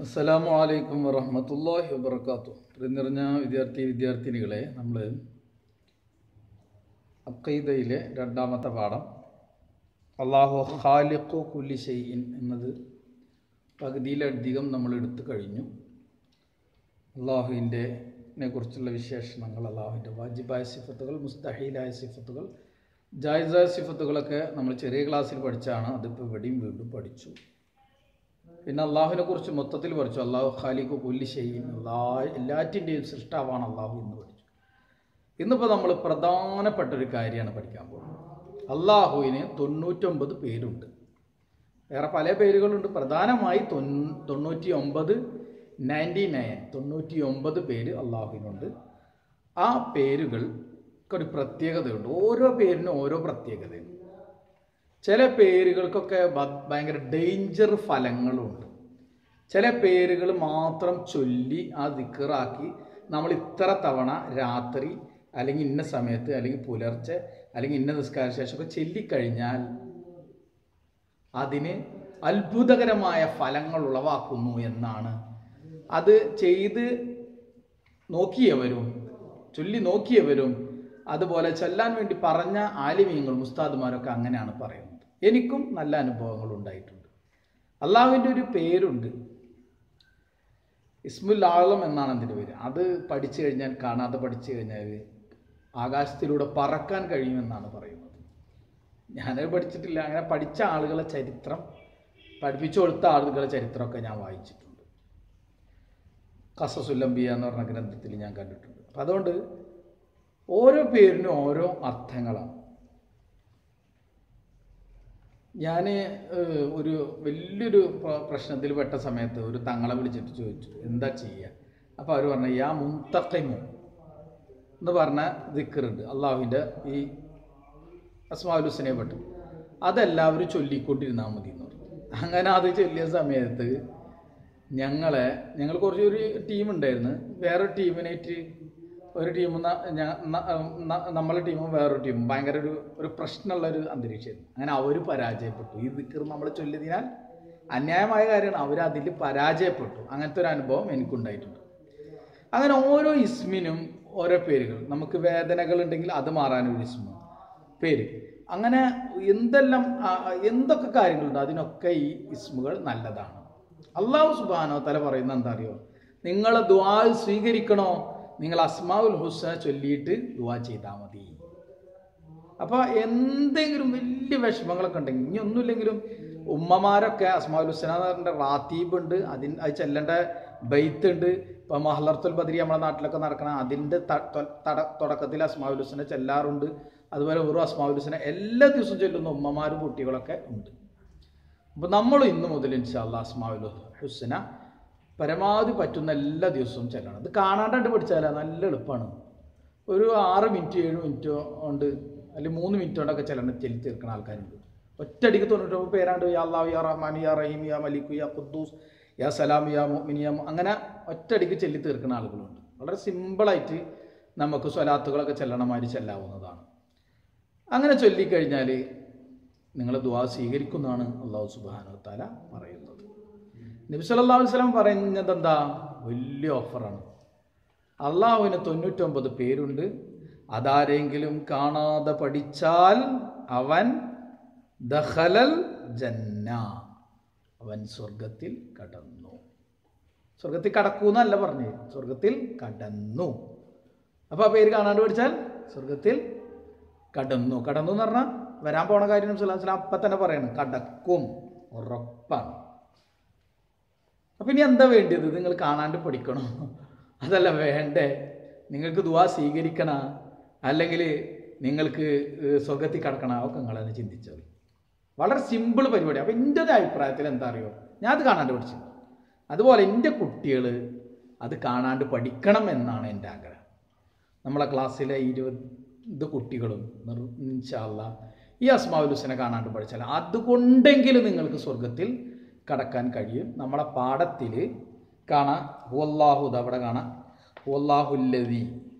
അസ്സലാമു അലൈക്കും വറഹ്മത്തുള്ളാഹി വബറകാതുഹു. നിറഞ്ഞ വിദ്യാർത്ഥിനികളെ, നമ്മൾ അഖീദയിലെ രണ്ടാമത്തെ പാഠം അല്ലാഹു ഖാലിഖു കുല്ലി ഷൈഇൻ എന്നത് പകുതിയിലധികം നമ്മൾ എടുത്തു കഴിഞ്ഞു. അള്ളാഹുവിൻ്റെ കുറിച്ചുള്ള വിശേഷണങ്ങൾ, അള്ളാഹുവിൻ്റെ വാജിബായ സിഫത്തുകൾ, മുസ്തഹീലായ സിഫത്തുകൾ, ജായിസായ സിഫത്തുകളൊക്കെ നമ്മൾ ചെറിയ ക്ലാസ്സിൽ പഠിച്ചാണ്. അതിപ്പോൾ ഇവിടെയും വീണ്ടും പഠിച്ചു. പിന്നെ അള്ളാഹുവിനെ കുറിച്ച് മൊത്തത്തിൽ പഠിച്ചു. അള്ളാഹു ഖാലിഖു കുല്ലി ഷൈഇൻ, എല്ലാറ്റിൻ്റെയും സൃഷ്ടാവാണ് അള്ളാഹു എന്ന് പഠിച്ചു. ഇന്നിപ്പോൾ നമ്മൾ പ്രധാനപ്പെട്ടൊരു കാര്യമാണ് പഠിക്കാൻ പോകുന്നത്. അള്ളാഹുവിന് 99 പേരുണ്ട്. വേറെ പല പേരുകളുണ്ട്. പ്രധാനമായി 99 പേര് അള്ളാഹുവിനുണ്ട്. ആ പേരുകൾക്കൊരു പ്രത്യേകതയുണ്ട്. ഓരോ പേരിനും ഓരോ പ്രത്യേകതയുണ്ട്. ചില പേരുകൾക്കൊക്കെ ഭയങ്കര ഡേഞ്ചർ ഫലങ്ങളുണ്ട്. ചില പേരുകൾ മാത്രം ചൊല്ലി ആ ദിക്റാക്കി നമ്മൾ ഇത്ര തവണ രാത്രി അല്ലെങ്കിൽ ഇന്ന സമയത്ത് അല്ലെങ്കിൽ പുലർച്ചെ അല്ലെങ്കിൽ ഇന്ന നിസ്കാര ശേഷമൊക്കെ ചൊല്ലിക്കഴിഞ്ഞാൽ അതിന് അത്ഭുതകരമായ ഫലങ്ങൾ ഉളവാക്കുന്നു എന്നാണ്. അത് ചെയ്ത് നോക്കിയവരും ചൊല്ലി നോക്കിയവരും അതുപോലെ ചൊല്ലാൻ വേണ്ടി പറഞ്ഞ ആലിമീങ്ങളും ഉസ്താദുമാരൊക്കെ അങ്ങനെയാണ് പറയുന്നത്. എനിക്കും നല്ല അനുഭവങ്ങൾ ഉണ്ടായിട്ടുണ്ട്. അള്ളാഹുവിൻ്റെ ഒരു പേരുണ്ട്, ഇസ്മുൽ ആളം എന്നാണ് അതിൻ്റെ പേര്. അത് പഠിച്ചു കഴിഞ്ഞാൽ, കാണാതെ പഠിച്ചു കഴിഞ്ഞാൽ ആകാശത്തിലൂടെ പറക്കാൻ കഴിയുമെന്നാണ് പറയുന്നത്. ഞാനത് പഠിച്ചിട്ടില്ല. അങ്ങനെ പഠിച്ച ആളുകളെ ചരിത്രം, പഠിപ്പിച്ചു കൊടുത്ത ആളുകളെ ചരിത്രമൊക്കെ ഞാൻ വായിച്ചിട്ടുണ്ട്. ഖസസുൽ അംബിയ എന്ന് പറഞ്ഞ ഗ്രന്ഥത്തിൽ ഞാൻ കണ്ടിട്ടുണ്ട്. അപ്പം അതുകൊണ്ട് ഓരോ പേരിനും ഓരോ അർത്ഥങ്ങളാണ്. ഞാൻ ഒരു വലിയൊരു പ്രശ്നത്തിൽ പെട്ട സമയത്ത് ഒരു തങ്ങളെ വിളിച്ചിട്ട് ചോദിച്ചു, എന്താ ചെയ്യുക? അപ്പോൾ അവർ പറഞ്ഞു, യാ മുന്തഖിമു എന്ന് പറഞ്ഞ ദിക്റുണ്ട് അള്ളാഹുവിൻ്റെ, ഈ അസ്മാഉൽ ഹുസ്നയെ പെട്ട് അതെല്ലാവരും ചൊല്ലിക്കൊണ്ടിരുന്നാൽ മതി എന്ന് പറഞ്ഞു. അങ്ങനെ അത് ചൊല്ലിയ സമയത്ത് ഞങ്ങൾ കുറച്ചൊരു ടീമുണ്ടായിരുന്നു. വേറൊരു ടീമിനായിട്ട് ഒരു ടീമും നമ്മളെ ടീമും വേറൊരു ടീമും ഭയങ്കര ഒരു പ്രശ്നമുള്ളൊരു അന്തരീക്ഷമായിരുന്നു. അങ്ങനെ അവർ പരാജയപ്പെട്ടു. ഈ ദിക്ർ നമ്മൾ ചൊല്ലിയതിനാൽ അന്യായമായ കാര്യമാണ്. അവരതിൽ പരാജയപ്പെട്ടു. അങ്ങനത്തെ ഒരു അനുഭവം എനിക്കുണ്ടായിട്ടുണ്ട്. അങ്ങനെ ഓരോ ഇസ്മിനും ഓരോ പേരുകൾ. നമുക്ക് വേദനകളുണ്ടെങ്കിൽ അത് മാറാനൊരു ഇസ്മ പേര്. അങ്ങനെ എന്തൊക്കെ കാര്യങ്ങളുണ്ട് അതിനൊക്കെ ഈ ഇസ്മുകൾ നല്ലതാണ്. അല്ലാഹു സുബ്ഹാനഹു വ തആല പറയുന്നത് എന്താ അറിയോ? നിങ്ങൾ ദുആ സ്വീകരിക്കണോ, നിങ്ങൾ അസ്മാഉൽ ഹുസ്ന ചൊല്ലിയിട്ട് ദുആ ചെയ്താൽ മതി. അപ്പോൾ എന്തെങ്കിലും വലിയ വിഷമങ്ങളൊക്കെ ഉണ്ടെങ്കിൽ, ഇനി ഒന്നുമില്ലെങ്കിലും ഉമ്മമാരൊക്കെ അസ്മാഉൽ ഹുസ്ന റാത്തീബ് ഉണ്ട്, അത് ചെല്ലേണ്ട ബൈത്ത് ഉണ്ട്. ഇപ്പോൾ മഹ്ലറത്തുൽ ബദരി നമ്മുടെ നാട്ടിലൊക്കെ നടക്കണം, അതിൻ്റെ തുടക്കത്തിൽ അസ്മാഉൽ ഹുസ്ന ചെല്ലാറുണ്ട്. അതുപോലെ വെറും അസ്മാഉൽ ഹുസ്ന എല്ലാ ദിവസവും ചൊല്ലുന്ന ഉമ്മമാരും കുട്ടികളൊക്കെ ഉണ്ട്. അപ്പോൾ നമ്മൾ ഇന്ന് മുതൽ ഇൻഷാ അല്ലാഹ് അസ്മാഉൽ ഹുസ്ന പരമാവധി പറ്റുന്ന എല്ലാ ദിവസവും ചെല്ലണം. ഇത് കാണാണ്ട് പഠിച്ചാൽ നല്ല എളുപ്പമാണ്. ഒരു 6 മിനിറ്റ് 7 മിനിറ്റോ കൊണ്ട് അല്ലെങ്കിൽ 3 മിനിറ്റ് കൊണ്ടൊക്കെ ചെല്ലണം ചൊല്ലി തീർക്കുന്ന ആൾക്കാരുണ്ട്. ഒറ്റയടിക്ക് 99 പേരാണ്ട്. യാ അല്ലാഹു യാ റഹ്മാൻ യാ റഹീം യാ മലിക് യാ ഖുദ്ദൂസ് യാ സലാം യാ മുഅ്മിൻ യാ അങ്ങനെ ഒറ്റയടിക്ക് ചൊല്ലി തീർക്കുന്ന ആളുകളുണ്ട്. വളരെ സിമ്പിളായിട്ട് നമുക്ക് സ്വലാത്തുകളൊക്കെ ചെല്ലണമാതിരി ചെല്ലാവുന്നതാണ്. അങ്ങനെ ചൊല്ലിക്കഴിഞ്ഞാൽ നിങ്ങൾ ദുആ സ്വീകരിക്കുന്നതാണ് അല്ലാഹു സുബ്ഹാനഹു വ തആല പറയുന്നത്. നബി സല്ലല്ലാഹു അലൈഹി വസല്ലം പറഞ്ഞത് എന്താ? വലിയ ഓഫറാണ്. അള്ളാഹുവിന് 99 പേരുണ്ട്. അതാരെങ്കിലും കാണാതെ പഠിച്ചാൽ അവൻ ദഖലൽ ജന്ന, അവൻ സ്വർഗത്തിൽ കടന്നു. സ്വർഗത്തിൽ കടക്കൂന്നല്ല പറഞ്ഞേ, സ്വർഗത്തിൽ കടന്നു. അപ്പോൾ ആ പേര് കാണാണ്ട് പഠിച്ചാൽ സ്വർഗത്തിൽ കടന്നു. കടന്നു എന്ന് പറഞ്ഞാൽ വരാൻ പോണ കാര്യം നബി സല്ലല്ലാഹു അലൈഹി വസല്ലം അപ്പം തന്നെ പറയണം, കടക്കും, ഉറപ്പാണ്. അപ്പം ഇനി എന്താ വേണ്ടിയത്? നിങ്ങൾ കാണാണ്ട് പഠിക്കണോ? അതല്ല വേണ്ടേ? നിങ്ങൾക്ക് ദുആ സ്വീകരിക്കണ, അല്ലെങ്കിൽ നിങ്ങൾക്ക് സ്വർഗത്തിൽ കടക്കണം? അതൊക്കെ നിങ്ങളെന്നെ ചിന്തിച്ചത്. വളരെ സിമ്പിൾ പരിപാടി. അപ്പം എൻ്റെ ഒരു അഭിപ്രായത്തിൽ എന്താ അറിയോ, ഞാൻ അത് കാണാണ്ട് പഠിച്ചു. അതുപോലെ എൻ്റെ കുട്ടികൾ അത് കാണാണ്ട് പഠിക്കണം എന്നാണ് എൻ്റെ ആഗ്രഹം. നമ്മളെ ക്ലാസ്സിലെ 20 കുട്ടികളും ഇൻഷാ അല്ലാഹ് ഈ അസ്മാഉൽ ഹുസ്ന കാണാണ്ട് പഠിച്ചാൽ അതുകൊണ്ടെങ്കിലും നിങ്ങൾക്ക് സ്വർഗത്തിൽ കടക്കാൻ കഴിയും. നമ്മളെ പാഠത്തിൽ കാണാം, ഹുവല്ലാഹു, അവിടെ കാണാം, ഹുവല്ലാഹുല്ലദീ,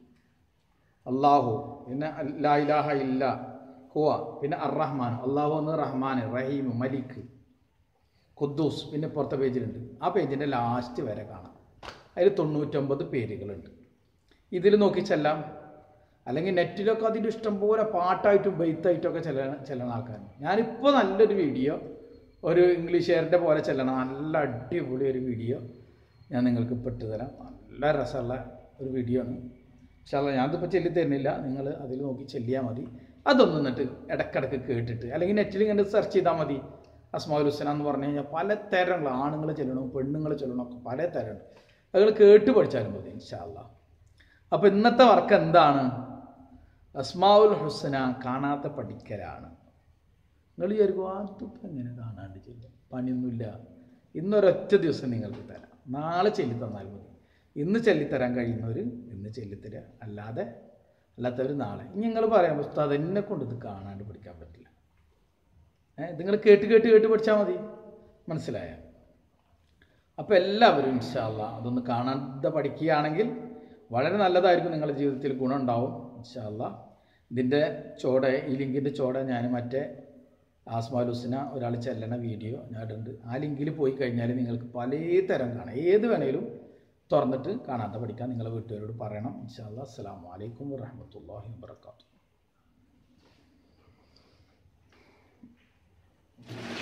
അല്ലാഹു, പിന്നെ ലാ ഇലാഹ ഇല്ല ഹുവ, പിന്നെ അർ റഹ്മാൻ, അല്ലാഹു എന്ന് റഹ്മാൻ, റഹീം, മലിക്, ഖുദ്ദൂസ് പിന്നെ പുറത്തെ പേജിലുണ്ട്. ആ പേജിൻ്റെ ലാസ്റ്റ് വരെ കാണാം. അതിൽ 99 പേരുകളുണ്ട്. ഇതിൽ നോക്കിച്ചെല്ലാം. അല്ലെങ്കിൽ നെറ്റിലൊക്കെ അതിൻ്റെ ഇഷ്ടംപോലെ പാട്ടായിട്ടും ബെയ്ത്തായിട്ടും ഒക്കെ ചെല്ലണ ആൾക്കാർ. ഞാനിപ്പോൾ നല്ലൊരു വീഡിയോ, ഒരു ഇംഗ്ലീഷുകാരുടെ പോലെ ചെല്ലണം, നല്ല അടിപൊളി ഒരു വീഡിയോ ഞാൻ നിങ്ങൾക്ക് ഇപ്പോൾ ഇട്ടുതരാം. നല്ല രസമുള്ള ഒരു വീഡിയോ ആണ്. പക്ഷേ ഞാനിതിപ്പോൾ ചെല്ലിത്തരുന്നില്ല, നിങ്ങൾ അതിൽ നോക്കി ചെല്ലിയാൽ മതി. അതൊന്നും എന്നിട്ട് ഇടയ്ക്കിടയ്ക്ക് കേട്ടിട്ട്, അല്ലെങ്കിൽ നെറ്റിൽ ഇങ്ങനെ സെർച്ച് ചെയ്താൽ മതി. അസ്മാഉൽ ഹുസ്ന എന്ന് പറഞ്ഞു കഴിഞ്ഞാൽ പല തരങ്ങൾ, ആണുങ്ങൾ ചെല്ലണം, പെണ്ണുങ്ങൾ ചെല്ലണം, ഒക്കെ പല തരമുണ്ട്. അതുകൾ കേട്ട് പഠിച്ചാലും മതി ഇൻഷാ അല്ലാഹ്. അപ്പോൾ ഇന്നത്തെ വർക്ക് എന്താണ്? അസ്മാഉൽ ഹുസ്ന കാണാത്ത പഠിക്കലാണ്. നിങ്ങൾ വിചാരിക്കും അതിപ്പോൾ എങ്ങനെ കാണാണ്ട് ചെല്ലും? പണിയൊന്നുമില്ല. ഇന്നൊരൊറ്റ ദിവസം നിങ്ങൾക്ക് തരാം, നാളെ ചൊല്ലി തന്നാൽ മതി. ഇന്ന് ചൊല്ലിത്തരാൻ കഴിയുന്നവർ ഇന്ന് ചൊല്ലിത്തരിക, അല്ലാത്തവർ നാളെ. ഇനി നിങ്ങൾ പറയാം ഉസ്താദ് എന്നെ കൊണ്ട് ഇത് കാണാണ്ട് പഠിക്കാൻ പറ്റില്ല. നിങ്ങൾ കേട്ട് കേട്ട് കേട്ട് പഠിച്ചാൽ മതി. മനസ്സിലായ? അപ്പോൾ എല്ലാവരും ഇൻഷാ അല്ലാഹ് അതൊന്ന് കാണാതെ പഠിക്കുകയാണെങ്കിൽ വളരെ നല്ലതായിരിക്കും. നിങ്ങളുടെ ജീവിതത്തിൽ ഗുണം ഉണ്ടാവും ഇൻഷാ അല്ലാഹ്. ഇതിൻ്റെ ചോടെ, ഈ ലിങ്കിൻ്റെ ചോടെ ഞാൻ മറ്റേ അസ്മാഉൽ ഹുസ്ന ഒരാൾ ചെല്ലണ വീഡിയോ ഞാൻ ഇടുന്നുണ്ട്. ആ ലിങ്കിൽ പോയി കഴിഞ്ഞാൽ നിങ്ങൾക്ക് പലതരം കാണാം. ഏത് വേണേലും തുറന്നിട്ട് കാണാതെ പഠിക്കാൻ നിങ്ങളുടെ വീട്ടുകാരോട് പറയണം ഇൻഷാ അല്ലാഹ്. അസ്സലാമു അലൈക്കും വറഹ്മത്തുള്ളാഹി വബറകാതുഹു.